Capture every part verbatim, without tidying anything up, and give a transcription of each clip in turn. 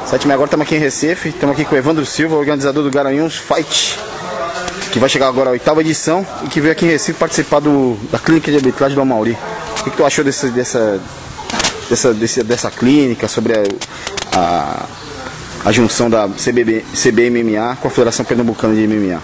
sete e meia agora, estamos aqui em Recife, estamos aqui com o Evandro Silva, organizador do Garanhuns Fight, que vai chegar agora a oitava edição e que veio aqui em Recife participar do, da clínica de arbitragem do Amaury. O que, que tu achou desse, dessa, dessa, desse, dessa clínica, sobre a, a, a junção da C B M M A com a Federação Pernambucana de M M A?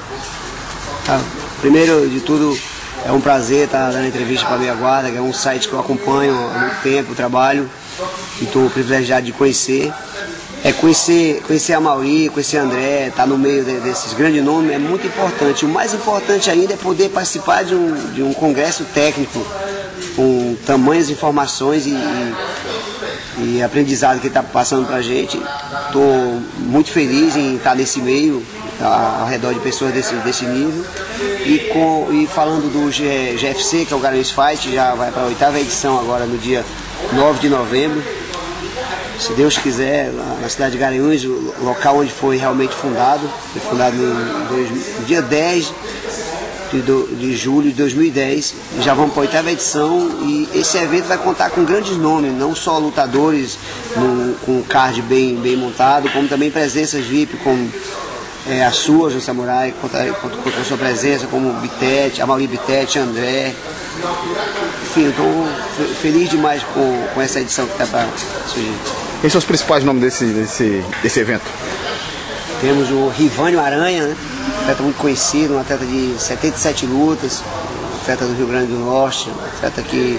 Ah, primeiro de tudo, é um prazer estar dando entrevista para a Meia Guarda, que é um site que eu acompanho há muito tempo, trabalho, e estou privilegiado de conhecer. É conhecer, conhecer a Amaury, conhecer a André, estar no meio de, desses grandes nomes é muito importante. O mais importante ainda é poder participar de um, de um congresso técnico com tamanhas informações e, e, e aprendizado que está passando para a gente. Estou muito feliz em estar nesse meio, ao redor de pessoas desse, desse nível. E, com, e falando do G, G F C, que é o Garanhuns Fight, já vai para a oitava edição agora no dia nove de novembro. Se Deus quiser, na cidade de Garanhuns, o local onde foi realmente fundado, foi fundado no, no dia dez de, do, de julho de dois mil e dez, e já vamos para a oitava edição, e esse evento vai contar com grandes nomes, não só lutadores no, com um card bem, bem montado, como também presenças V I P, como é, a sua, João Samurai, conta com a sua presença, como Bitete, Amaury Bitete, André. Enfim, eu estou feliz demais com, com essa edição que está para surgir. Quem são os principais nomes desse, desse, desse evento? Temos o Rivânio Aranha, né? Um atleta muito conhecido, um atleta de setenta e sete lutas, um atleta do Rio Grande do Norte, um atleta que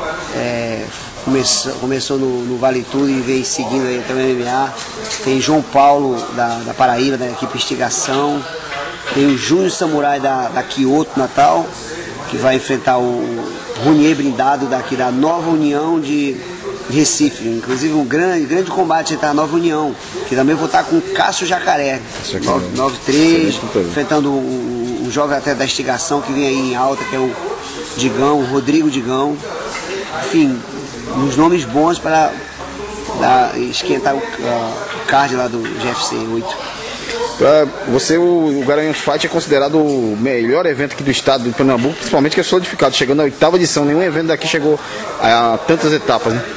é, começou, começou no, no Vale Tudo e veio seguindo aí até o M M A. Tem João Paulo da, da Paraíba, da equipe Instigação. Tem o Júnior Samurai da, da Kyoto, Natal, que vai enfrentar o Runier Blindado daqui da Nova União de Recife, inclusive um grande, grande combate entre a Nova União, que também vou estar com o Cássio Jacaré, nove três, enfrentando o, o jovem até da Instigação que vem aí em alta, que é o Digão, o Rodrigo Digão. Enfim, uns nomes bons para dar, esquentar o, uh, o card lá do G F C oito. Pra você, o, o Garanhuns Fight é considerado o melhor evento aqui do estado do Pernambuco, principalmente que é solidificado, chegando à oitava edição. Nenhum evento daqui chegou a, a tantas etapas, né?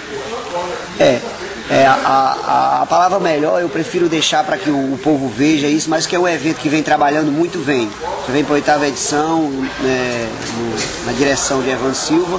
É, é a, a, a palavra melhor eu prefiro deixar para que o, o povo veja isso, mas que é um evento que vem trabalhando muito bem. Já vem para a oitava edição, né, no, na direção de Evandro Silva.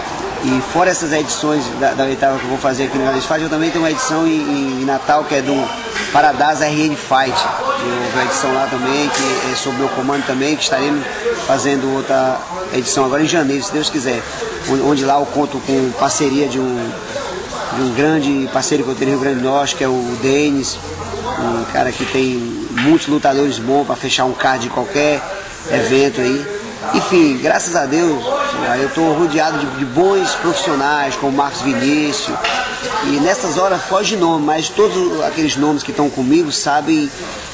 E fora essas edições da, da oitava que eu vou fazer aqui no Garanhuns Fight, eu também tenho uma edição em, em Natal, que é do Paradise R N Fight. Eu vou uma edição lá também, que é sob meu comando também, que estaremos fazendo outra edição agora em janeiro, se Deus quiser. Onde, onde lá eu conto com parceria de um, de um grande parceiro que eu tenho no Rio Grande do Norte, que é o Denis, um cara que tem muitos lutadores bons para fechar um card de qualquer evento aí. Enfim, graças a Deus, eu estou rodeado de, de bons profissionais, como Marcos Vinícius, e nessas horas foge nome, mas todos aqueles nomes que estão comigo sabem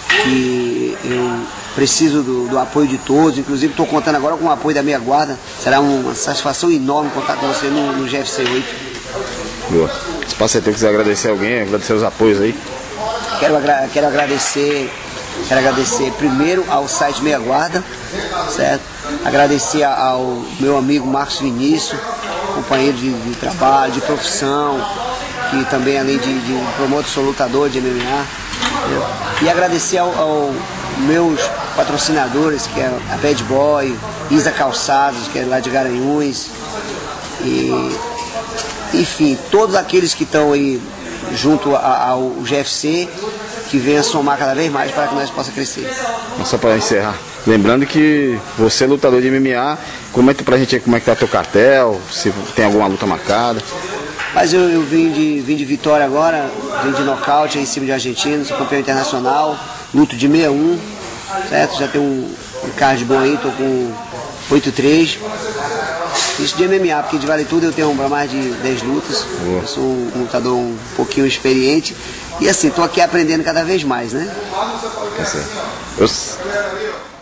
que eu preciso do, do apoio de todos, inclusive estou contando agora com o apoio da Meia Guarda. Será uma satisfação enorme contar com você no, no G F C oito. Boa. Se você quiser agradecer alguém, agradecer os apoios aí. Quero, agra quero agradecer, quero agradecer primeiro ao site Meia Guarda, certo? Agradecer ao meu amigo Marcos Vinícius, companheiro de, de trabalho, de profissão, que também além de, de promotor, sou lutador de M M A. Entendeu? E agradecer aos ao meus patrocinadores, que é a Bad Boy, Isa Calçados, que é lá de Garanhuns, e enfim, todos aqueles que estão aí junto a, ao G F C, que venha somar cada vez mais para que nós possamos crescer. Só para encerrar, lembrando que você é lutador de M M A, comenta pra gente aí como é que tá teu cartel, se tem alguma luta marcada. Mas eu, eu vim, de, vim de vitória agora, vim de nocaute em cima de argentino, sou campeão internacional, luto de sessenta e um, certo? Já tem um, um card bom aí, tô com oito três. Isso de M M A, porque de Vale Tudo eu tenho para mais de dez lutas. Boa. Eu sou um lutador um pouquinho experiente. E assim, tô aqui aprendendo cada vez mais, né? Tá certo. Eu...